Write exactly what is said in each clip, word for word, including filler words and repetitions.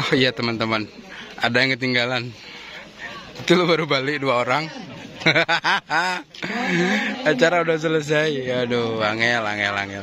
Oh iya teman-teman, ada yang ketinggalan. Itu baru balik dua orang. Acara udah selesai. Aduh, angel, angel, angel.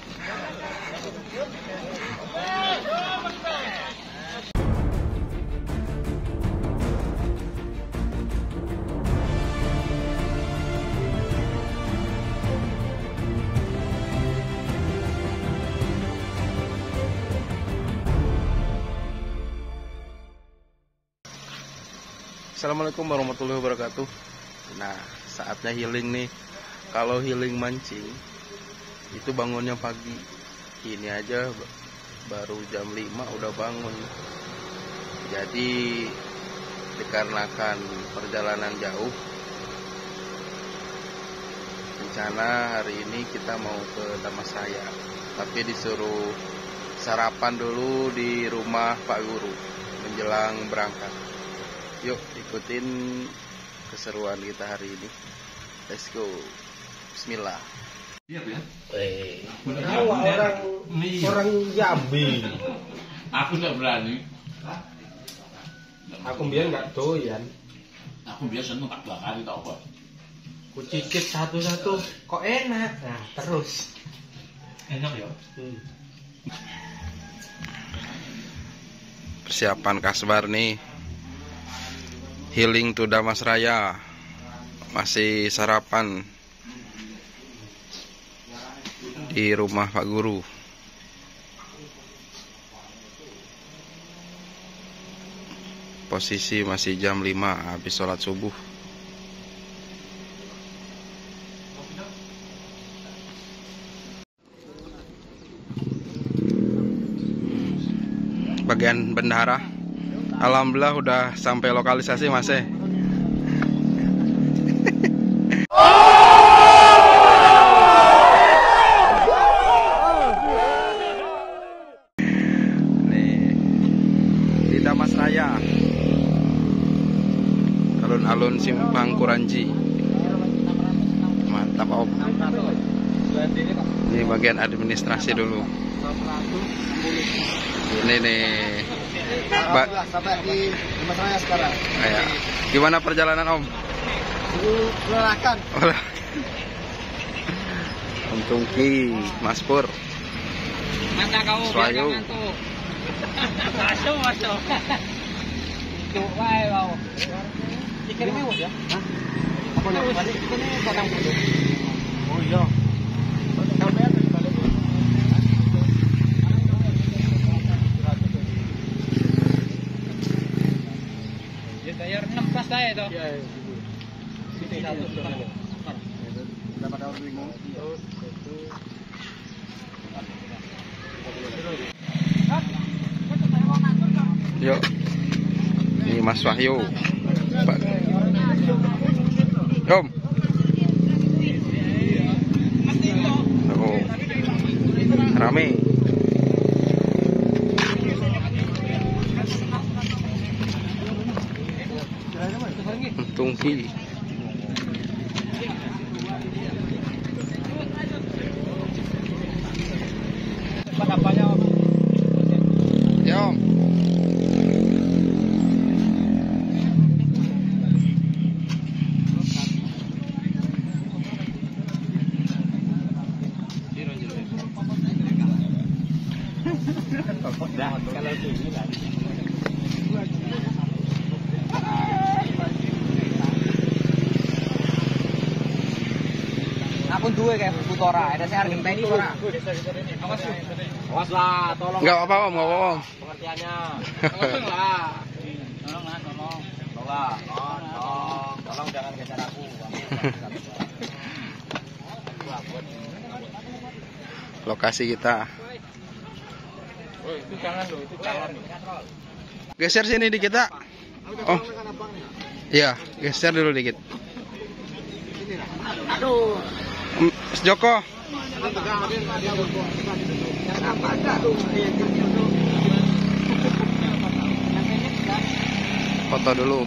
Assalamualaikum warahmatullahi wabarakatuh. Nah, saatnya healing nih. Kalau healing mancing itu bangunnya pagi. Ini aja baru jam lima udah bangun. Jadi dikarenakan perjalanan jauh, rencana hari ini kita mau ke Damastraya, tapi disuruh sarapan dulu di rumah Pak Guru menjelang berangkat. Yuk ikutin keseruan kita hari ini. Let's go. Bismillah. Siap ya? Eh, orang orang Jambi. Aku nggak berani. Aku biar nggak doyan. Aku biasa seneng tak dua kali tak apa. Ku cicip satu-satu, kok enak. Nah terus. Enak ya? Hmm. Persiapan kasbar nih. Healing to Damastraya. Masih sarapan di rumah Pak Guru. Posisi masih jam lima habis sholat subuh. Bagian bendahara, alhamdulillah udah sampai lokalisasi Mas. eh. Nih di Damastraya, alun-alun Simpang Kuranji. Mantap Om. Ini bagian administrasi dulu. Ini nih. Ba Sampai di Damastraya sekarang. Ya. Gimana perjalanan Om? Melelahkan. Om Tungki, Mas Pur. Mata kau Swayu. Masuk masuk. Tuh wae kau. Ikan mewah ya? Hah? Apa nih? Balik ikan ini enam puluh. Oh iya. Sampai ada di balik. Ya bayar enam belas saya itu. Iya. Sini satu sekarang. Dapat daun bingung. Yuk. Ini Mas Wahyu. Pak. Om. Oh. Rame. Tungki. Apanya Om? Ya Om. Nah, kalau ini kan. Aku dua kayak Futora, ada saya harga ini ora. Awas, awas lah, tolong. Enggak apa-apa Om, enggak apa-apa Om. Pengertiannya. Tolong lah. Tolong lah, tolong. Tolong, tolong, tolong jangan geser aku. Lokasi kita. Oh, itu jangan loh, itu jangan. Geser sini dikit, Tak. Oh. Iya, geser dulu dikit. Aduh. Mas Joko. Foto dulu.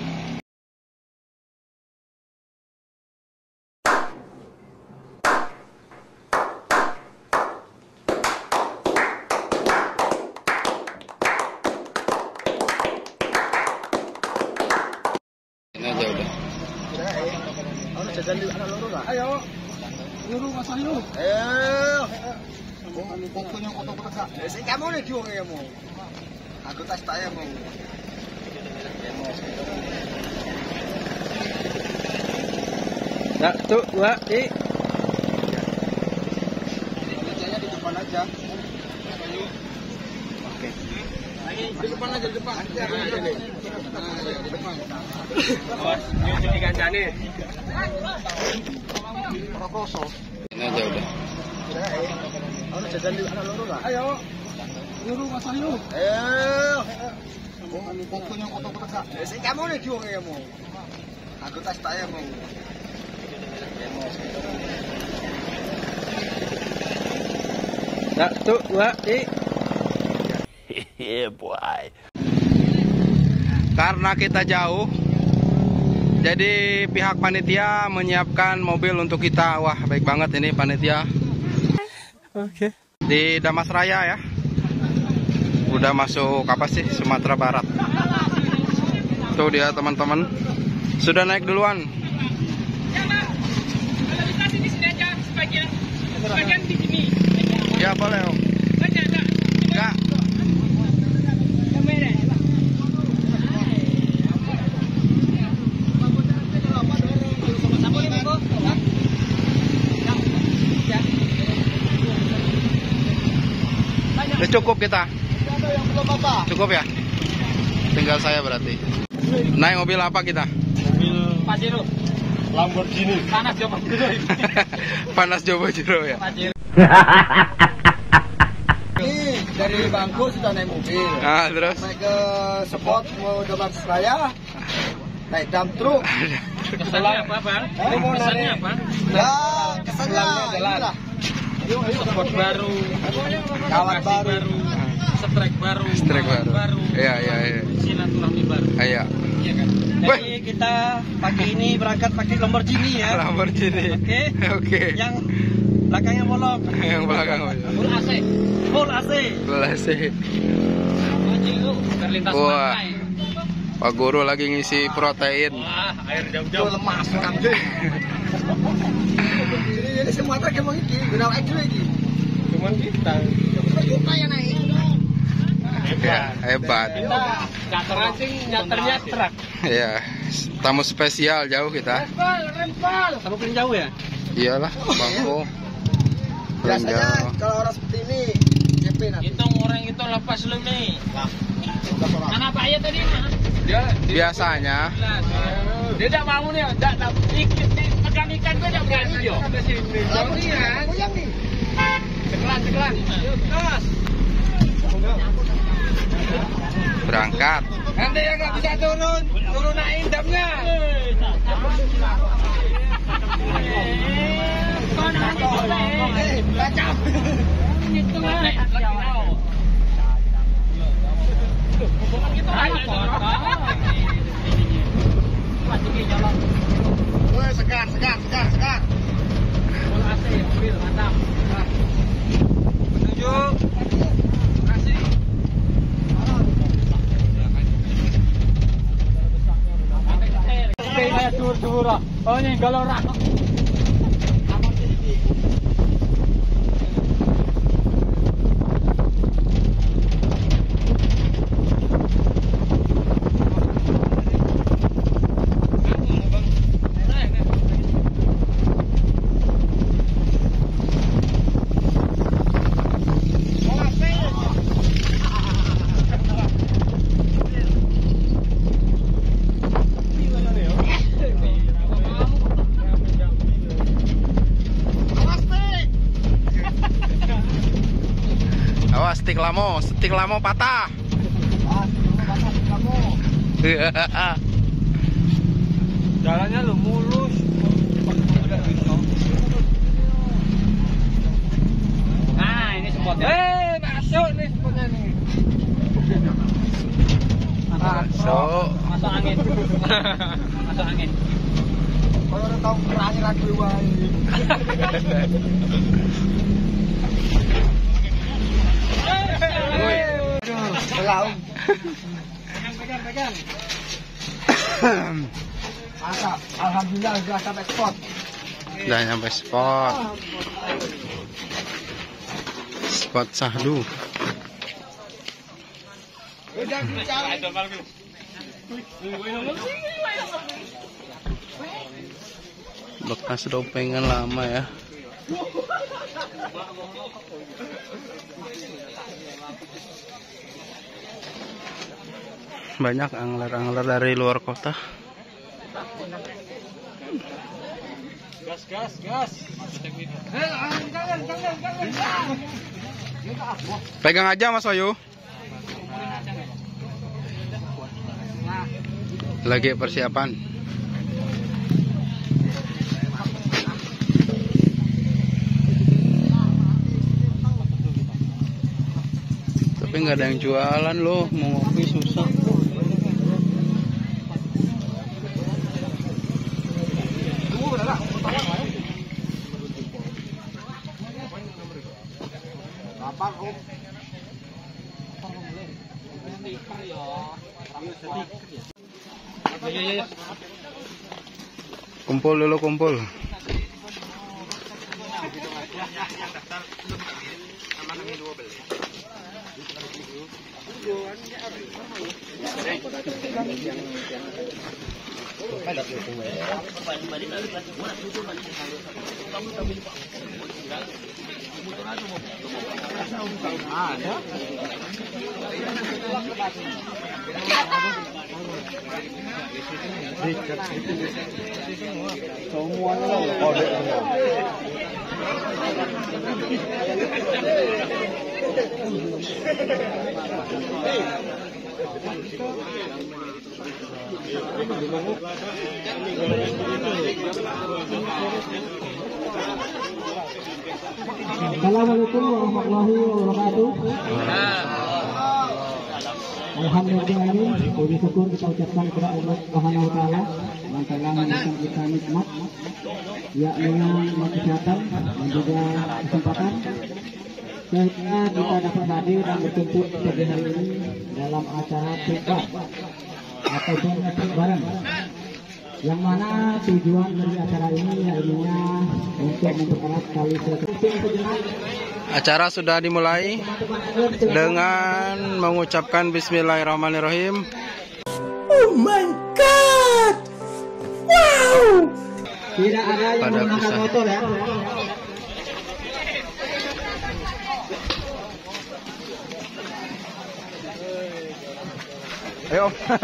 aja udah. Ono jajan di anak loro lah. Ayo. Loro Mas Ayu. Ayo. Pokoknya kotor-kotor kak. Sing kamu nih diwong kamu. Aku tas tak ya mau. Satu, dua, tiga. Mejanya di depan aja. Oke. Di depan aja, di depan. Nah, di depan. Bos, nyuci kancane. Rokoso. Ini aja udah. Ono jajan di anak loro lah. Ayo. Loro Mas Ayu. Ayo. Pokoknya kotor-kotor kak. Sing kamu nih diwong kamu. Aku tas tak ya mau. Satu, dua, tiga. Yeah, boy. Karena kita jauh, jadi pihak panitia menyiapkan mobil untuk kita. Wah, baik banget ini panitia. Oke. Di Damas Raya ya. Udah masuk apa sih, Sumatera Barat. Tuh dia teman-teman. Sudah naik duluan. Ya, Pak. Kalau bisa sini sini aja sebagian. Sebagian di sini. Ya boleh Om. Banyak enggak? Enggak. Kamera. Udah cukup kita. Cukup ya? Tinggal saya berarti. Naik mobil apa kita? Mobil Pajero. Lamborghini. Panas Jawa Pajero. Panas Jawa Pajero ya. Pajero. Ini dari Bangku sudah naik mobil. Nah, terus Naik ke spot mau Damas Raya. Naik dump truk. Kesannya apa, Bang? Ini mau Kesannya naik. apa? Ya, kesannya inilah. Sport baru, Kawat baru. strek baru, strek baru. baru. Iya, iya, iya. Silaturahmi baru. Iya. Iya kan? Jadi kita pagi ini berangkat pakai Lamborghini ya. Lamborghini. Oke. Oke. Yang belakangnya bolong. Yang belakang. Full A C. Full A C. Boleh sih. Pajero, berlintas Wah. pantai. Pak Guru lagi ngisi protein. Wah, air Itu jauh-jauh. lemas kan. Jadi jadi semua truk emang iki, guna wae dhewe iki. Cuman kita. Kita yang naik. Ya, hebat. Nggak terancing, nyaternya truk. Ya, tamu spesial jauh kita. Rempal, rempal. Kamu paling jauh ya? Iyalah, Bangku. Paling Biasanya jauh. kalau orang seperti ini J P nanti. Itu orang itu lepas lu nih. Mana Pak Ayat tadi? Dia Biasanya dia tidak mau nih, tidak tidak dikit pegang ikan gue tidak berani yo. Tahu nih ya. Goyang nih. Cekelan, cekelan. Terus. berangkat. Nanti yang nggak bisa turun, turun naik damnya. Woi, segar, segar, segar, segar. A C mobil mantap. Menuju kasih. Oke, saya dur-dur. Oh, ini galau rak. Awas stik lamo, stik lamo patah. Jalannya lu mulus. Nah, ini spotnya. Eh, masuk nih spotnya nih. Masuk. Masuk angin. Masuk angin. Kalau orang tahu kerangin lagi wae. Woi. Pegang, Pegang, pegang, pegang. Mantap. Alhamdulillah sudah sampai spot. Udah nyampe spot. Spot Sahdu. Bekas dopengan lama ya. Banyak angler-angler dari luar kota. Gas, gas, gas. Pegang aja Mas Wayu. Lagi persiapan. Tapi nggak ada yang jualan loh, mau ngopi susah. Kumpul dulu, kumpul. Semuanya kode semua. Assalamualaikum warahmatullahi wabarakatuh. Alhamdulillah, puji syukur kita ucapkan kepada Allah Subhanahu wa taala yang telah memberikan kita nikmat, yakni nikmat kesehatan dan juga kesempatan sehingga kita dapat hadir dan berkumpul pada hari ini dalam acara tiktok ataupun ngetik bareng, yang mana tujuan dari acara ini yaitu untuk mempererat tali silaturahmi. Acara sudah dimulai dengan mengucapkan Bismillahirrahmanirrahim. Oh my god! Wow! Tidak ada yang Pada menggunakan pusat. motor ya. Ayo.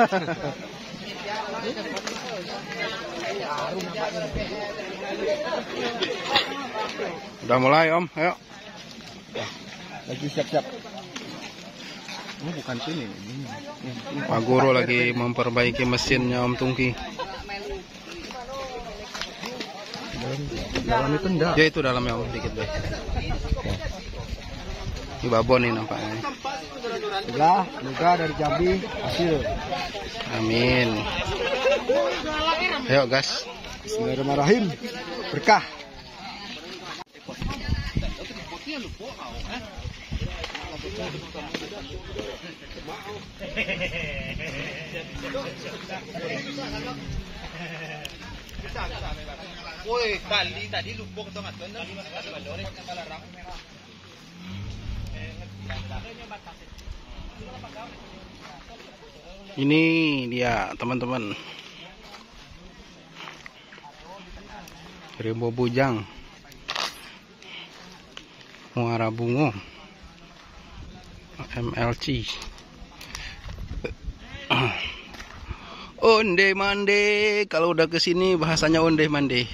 Udah mulai Om, ayo. Lagi siap-siap. Oh, bukan sini. Pak Guru lagi memperbaiki mesinnya Om Tungki. Dalam itu enggak. Ya itu dalamnya Om, dikit deh. Ini babon nih nampaknya. Sebelah, juga dari Jambi, hasil. Amin. Ayo gas. Bismillahirrahmanirrahim. Berkah. Woi, kali tadi lubuk atau nggak? Tadi masih balon. Ini dia teman-teman, Rimbo Bujang, Muara Bungo, M L C, onde mande. Kalau udah kesini bahasanya onde mande.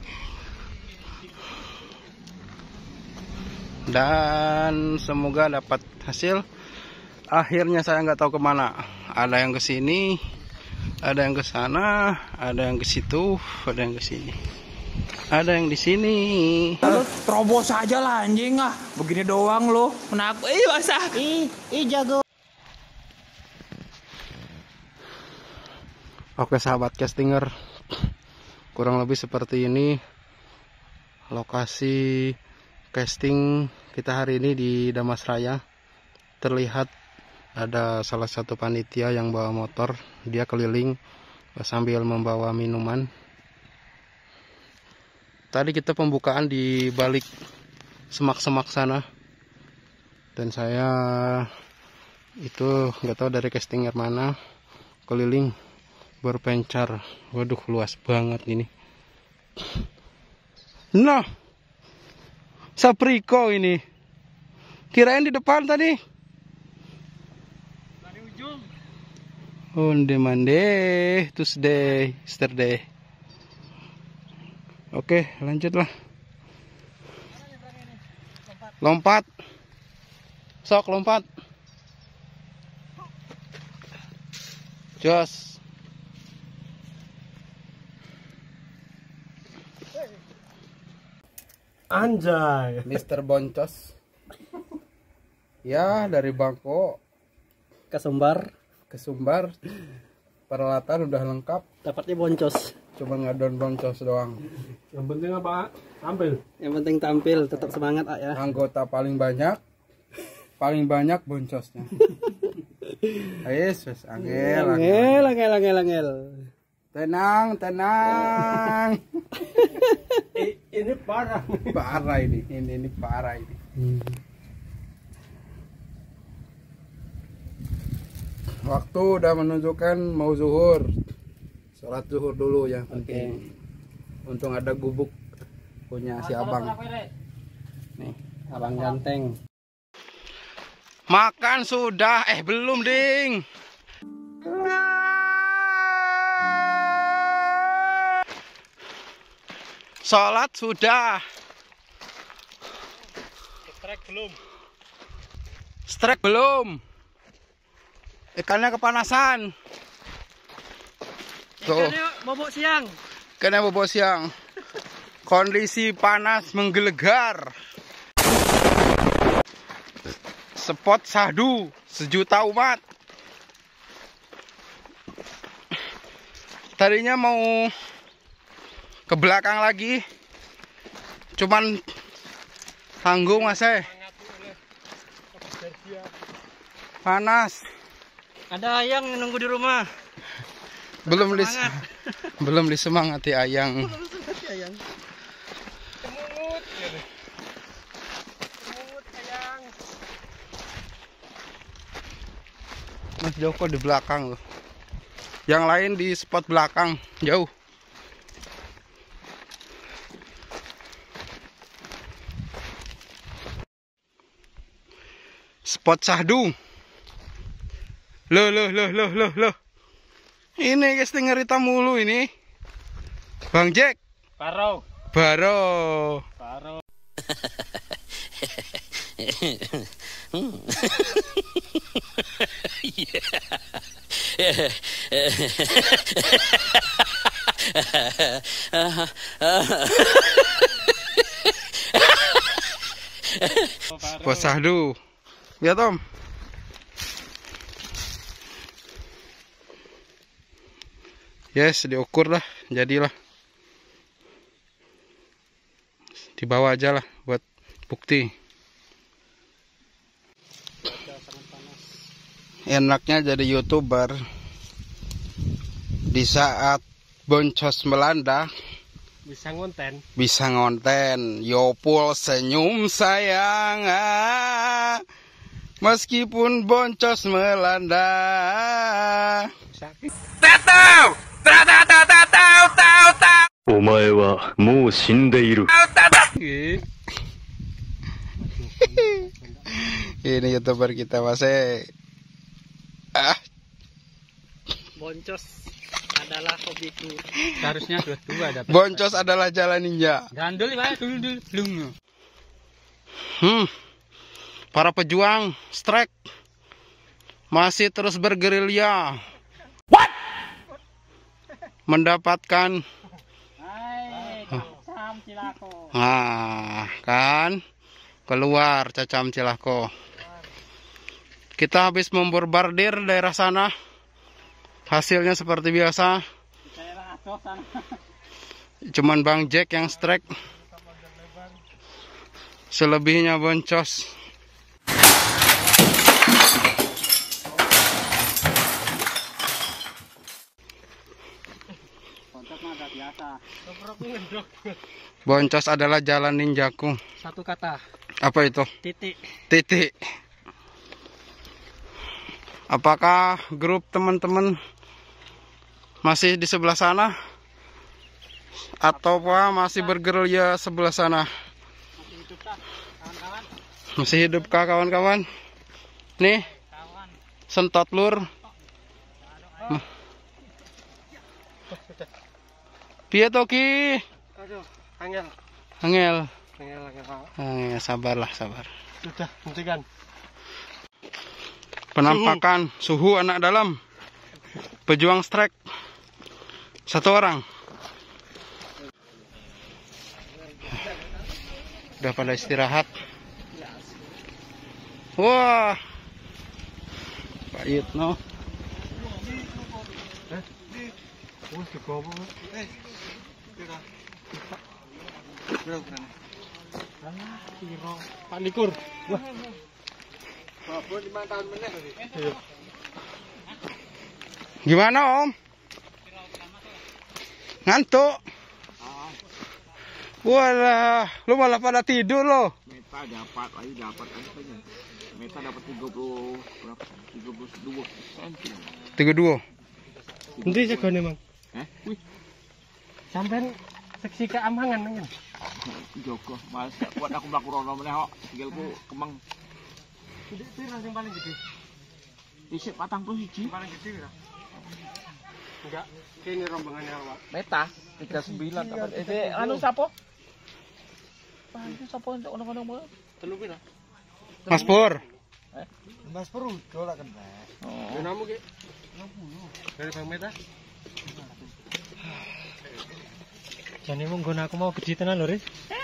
Dan semoga dapat hasil. Akhirnya saya nggak tahu kemana. Ada yang ke sini, ada yang ke sana, ada yang ke situ, ada yang ke sini, ada yang di sini. Lu terobos aja lah anjing ah. Begini doang lo. Menak. Ih basah. Ih, ih jago. Oke sahabat castinger, kurang lebih seperti ini lokasi casting kita hari ini di Damas Raya. Terlihat ada salah satu panitia yang bawa motor, dia keliling sambil membawa minuman. Tadi kita pembukaan di balik semak-semak sana, dan saya itu nggak tahu dari casting air mana keliling berpencar. Waduh, luas banget ini. Nah, sapriko ini. Kirain di depan tadi. Dari ujung. Onde mande, Tuesday, yesterday. Oke, lanjutlah. Lompat. Sok lompat. Jos. Anjay. mister Boncos. Ya, dari Bangko Ke Sumbar. ke Sumbar. Peralatan udah lengkap. Dapatnya boncos. Cuma ngadon boncos doang. Yang penting apa? Tampil. Yang penting tampil, tetap semangat ah, ya. Anggota paling banyak. Paling banyak boncosnya. Ayo, wes angel, Angel, angel, angel, angel. Tenang, tenang. Ini parah. Parah ini, ini, ini parah ini. Waktu udah menunjukkan mau zuhur. Sholat zuhur dulu yang penting. Untung ada gubuk punya si abang. Nih, Abang ganteng. makan sudah, eh belum ding. Sholat sudah. Strek belum. Strek belum. Ikannya kepanasan. Tuh. Ikannya bobok siang. Ikannya bobok siang. Kondisi panas menggelegar. Spot sahdu sejuta umat. Tadinya mau ke belakang lagi, cuman tanggung mas eh. Panas. Ada ayang yang nunggu di rumah. Belum dis belum disemangati ayang. Ayang. Kemungut. Kemungut sayang. Mas Joko di belakang loh. Yang lain di spot belakang jauh. Spot sahdu. Loh loh loh loh loh loh. Ini guys, ngerita mulu ini. Bang Jack. Paro. Baro. Paro. Spot sahdu. Lihat Om. Yes, diukur lah, jadilah. Dibawa aja lah buat bukti. Enaknya jadi YouTuber di saat boncos melanda, Bisa ngonten. bisa ngonten. Yopul senyum sayang, ah, meskipun boncos melanda. Sakit. お前はもう死んでいる。 Ini YouTuber kita masih ah. Boncos adalah hobiku. Seharusnya dua-dua dapat. Boncos adalah jalan ninja. Gandul ya, dulu dulu belum. Hmm. Para pejuang strike masih terus bergerilya. What? Mendapatkan Cam cilako. nah, kan keluar cacam cilako. Kita habis memborbardir daerah sana. Hasilnya seperti biasa. Daerah Adoh sana. Cuman Bang Jack yang strike. Selebihnya boncos. Biasa. Boncos adalah jalan ninjaku. Satu kata. Apa itu? Titik. Titik. Apakah grup teman-teman masih di sebelah sana? Atau apa masih bergerilya sebelah sana? Masih hidupkah kawan-kawan? Nih, sentot lur. Piye to ki? Aduh, angel. Angel. Angel, angel. Angel, sabarlah, sabar. Sudah, hentikan. Penampakan suhu anak dalam. Pejuang strike. Satu orang. Udah pada istirahat. Wah. Pak Yitno. Pak Likur. Wah. Babon lima tahun meneh. Gimana Om? Ngantuk? Walah, lu malah pada tidur lo. Meta dapat, ayo dapat apanya? Meta dapat tiga puluh berapa? tiga puluh dua senti. tiga puluh dua. Nanti segone, Mang. Eh, wih, Sampai seksi keamangan nang. Joko, mas kuat aku mlaku rono meneh kok. Sikilku kemeng. Tidak pira sing paling gede. Isik patang puluh siji. Paling gede pira? Enggak, kene rombongannya awak. Meta tiga puluh sembilan dapat. Eh, anu sapa? Pantu sapa untuk ono-ono mau? Telu pira? Mas Pur. Mas Perudo lah kan. Oh. Donamu ki? enam puluh. Dari Bang Meta. Jane mung nggon aku mau gede tenan lho, Ris.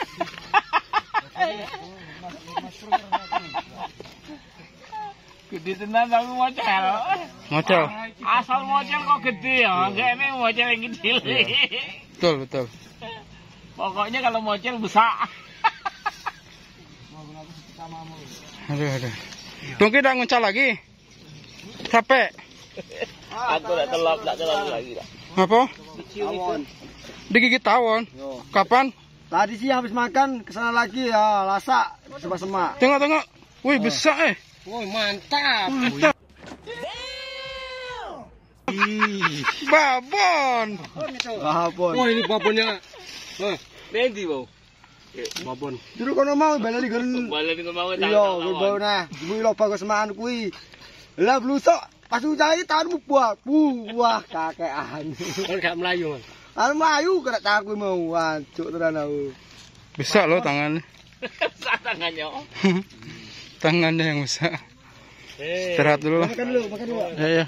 Gede tenan aku mocel. Ngocel. Asal mocel kok gede ya, kayaknya mocel yang kecil. Betul, betul. Pokoknya kalau mocel besar. Aduh, aduh. Tunggu dah ngucal lagi. Capek. Aku udah telap, enggak telap lagi dah. Apa? Tawon. Digigit tawon. Kapan? Tadi sih habis makan kesana lagi ya, lasak semak-semak. Tengok, tengok. Wih, besar eh. Woi, mantap. Mantap. Babon. Babon. Oh, ini babonnya. Oh, Nanti bau. babon. Dulu kono mau balik gen. Balik dengan mau Iya, bau nah. Ibu lo bagus semaan kuwi. Lah blusok pas ucahe tanmu buah. Buah kakean. Kan gak melayu, Mas. Anu mlayu kena tangan kuwi mau wancuk tenan aku. Besar loh tangannya. tangannya. Tangannya yang besar. Istirahat dulu lah. Makan dulu, makan dulu. Ya, ya.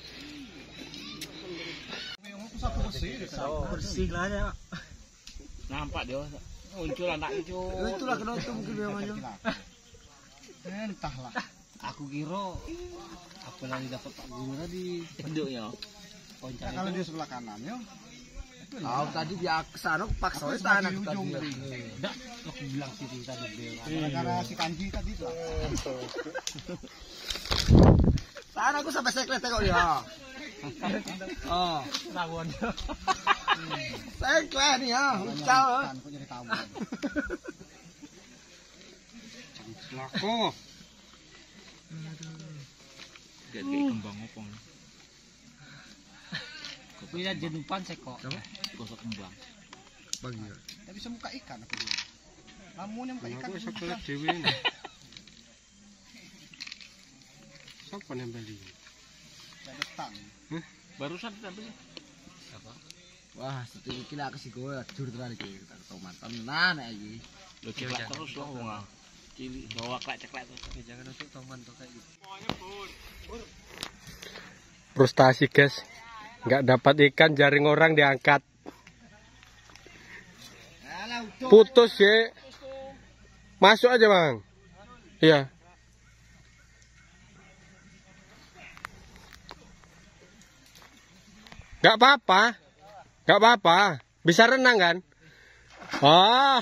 Bersih lah ya. Nampak dia muncul anak itu. Itulah kena itu mungkin dia maju. Entahlah. Aku kira apa lagi dapat Pak Guru tadi. Induknya. Kalau dia sebelah kanan ya. Oh, tadi dia kesana paksa tanah aku tadi. Enggak, aku bilang situ tadi dia. Karena si Kanji tadi itu. Sana aku sampai seklet kok ya. Oh, Rawon. seklet nih ya, ucal. Aku jadi tamu. Laku. Kayak kembang opong. Kopinya jenupan seko. Gosok kembang. Bagi. Tapi bisa muka ikan aku dulu. Lamun yang muka ikan. Aku sekolah dewe ini. Siapa yang beli? Ada tang. Barusan ambil. Wah, seperti kira aku sih gue jujur tenan iki. Tak tomat tenan iki. Lo ceklek terus loh wong. Cili bawa klek-ceklek terus. Jangan untuk toman tuh kayak gitu. Frustasi guys, nggak dapat ikan, jaring orang diangkat, putus ya, masuk aja bang, iya. Nggak apa-apa, nggak apa-apa, bisa renang kan? Oh.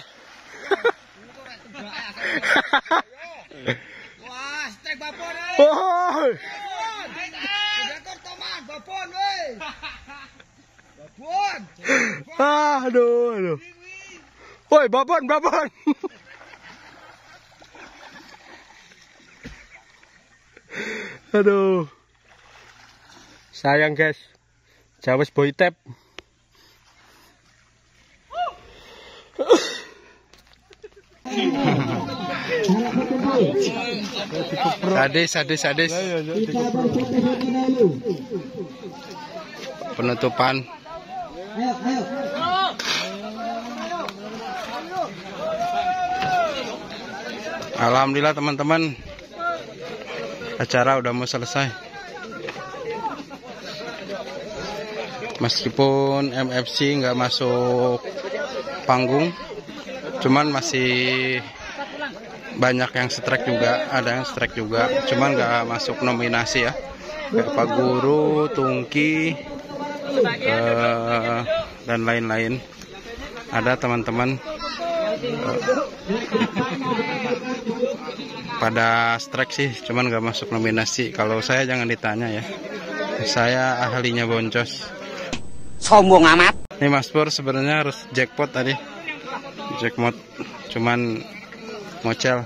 Wah, stek babon eh. Oh. Babon toman, babon weh. Aduh, aduh. Woi, babon, babon. Aduh. Sayang, guys. Jawes boy tap. Sadis, sadis, sadis. Penutupan. Alhamdulillah teman-teman, acara udah mau selesai. Meskipun M F C nggak masuk panggung, cuman masih banyak yang strike juga, ada yang strike juga, cuman nggak masuk nominasi ya. Kayak Pak Guru, Tungki, uh, dan lain-lain. Ada teman-teman uh, pada strike sih, cuman nggak masuk nominasi. Kalau saya jangan ditanya ya, saya ahlinya boncos. Sombong amat. Nih Mas Pur sebenarnya harus jackpot tadi, jackpot, cuman mocel.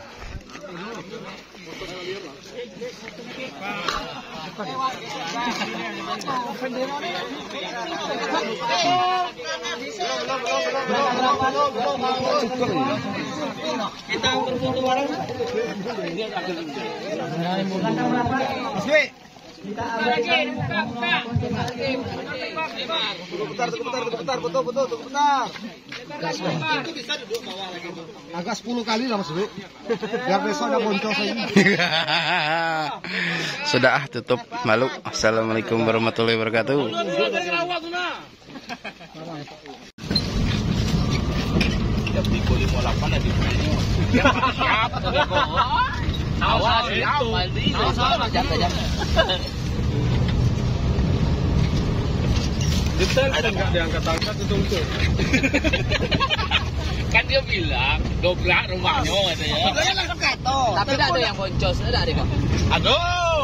Kita berfoto bareng. Bentar, bentar, bentar, foto, foto, bentar. Agak sepuluh kali lah Mas Bro. Biar besok ada boncos lagi. Sudah ah, tutup, malu. Assalamualaikum warahmatullahi wabarakatuh. Awal detail kan nggak diangkat-angkat itu untuk. Kan dia bilang dobrak rumahnya katanya. Dia langsung kato. Tapi tidak ada yang boncos, tidak ada kok. Aduh.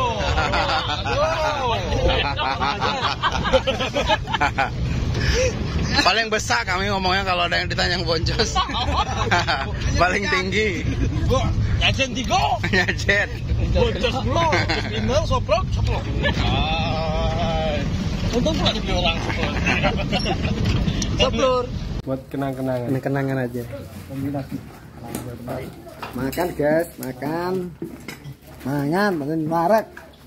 Aduh. Paling besar kami ngomongnya kalau ada yang ditanya yang boncos. Paling tinggi. Nyajen tiga. Nyajen. Boncos dulu. Email soprok, soprok. Untung pula dibeli orang soprok. Soplur. Buat kenang-kenangan. Kenangan aja. Makan guys, makan. Mangan, makan marek.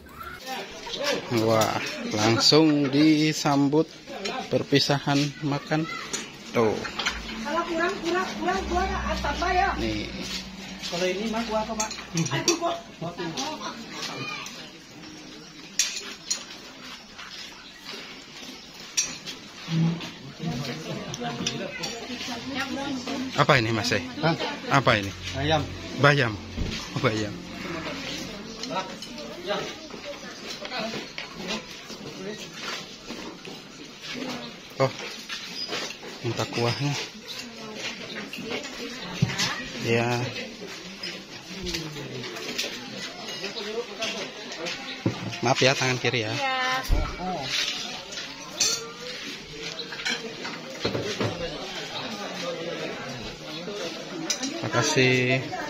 Wah, langsung disambut perpisahan makan. Tuh. Kalau kurang kurang kurang kurang tambah ya. Nih. Kalau ini mah gua apa, Pak? Aduh kok. Apa ini Mas? Hah? Apa ini? Ayam. Bayam. Oh, bayam. Oh, minta kuahnya. Ya. Maaf ya, tangan kiri ya. Terima kasih.